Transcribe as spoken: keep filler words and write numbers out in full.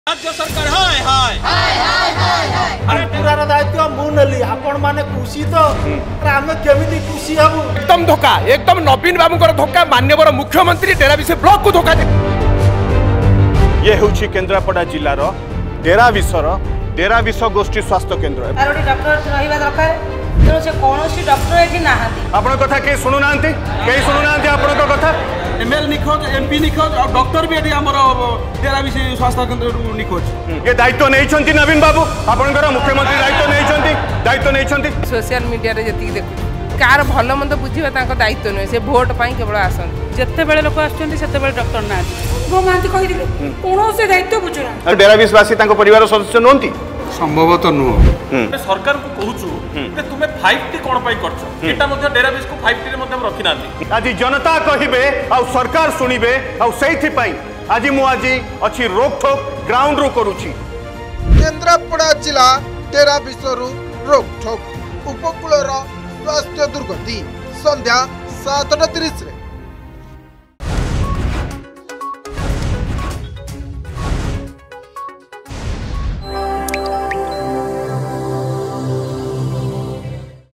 राज्य सरकार हाय हाय हाय हाय हाय हाय अरे पूरा दायित्व मु नेली आपण माने खुशी तो आमे केमिति खुशी हबु एकदम धोखा एकदम नवीन बाबू धोखा माननीय मुख्यमंत्री डेराविश ब्लॉक को धोखा दे ये होछि केन्द्रापड़ा जिलार डेराविशर डेराविश गोष्ठी स्वास्थ्य केन्द्र डॉक्टर रहिबा दरकार तेणु से कौन डॉक्टर एठी नाहांती आपण कथा के सुनु नांती के सुनु नांती आपण कथा एमएल निखोज एमपी निखोज और डॉक्टर भी एठी हमर डेराविश स्वास्थ्य केन्द्र निखोज ये दायित्व नहीं नवीन बाबू आपनकर मुख्यमंत्री दायित्व नहीं दायित्व नहीं सोशल मीडिया रे जति देखु कार भल मंद बुझिबा तांको दायित्व नै से वोट पाई केवल आसन जत्ते बेले लोक आछथि सेते बेले डॉक्टर ना गो मानती कहि दिले कोन से दायित्व बुझुना डेराविशवासी तांको परिवार सदस्य नोंती संभवतः नुह सरकार को कहूछु जे तुमे फाइव टी कोन पई करछ एटा मध्ये डेराविश को फाइव टी रे मध्ये रखि नांती आज जनता कहिबे आ सरकार सुनिबे आ सेथि पई आज मु आज अछि रोक ठोक ग्राउंड रो करूछि केन्द्रापड़ा जिला डेराविशरु रोक ठोक उपकूलर स्वास्थ्य दुर्गति संध्या सातटा तीस।